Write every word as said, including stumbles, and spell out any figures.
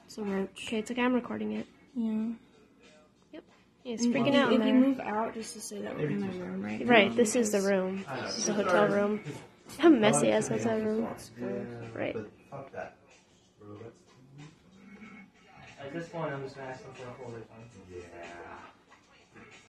It's a roach. Okay, it's like I'm recording it. Yeah. Yep. He's And freaking if, out in if there. you move out, just to say that we're in my room, right? Right, this is the room. This is a hotel room. How messy ass hotel room. Right. At this point, I'm just gonna ask them for a whole refund. Yeah.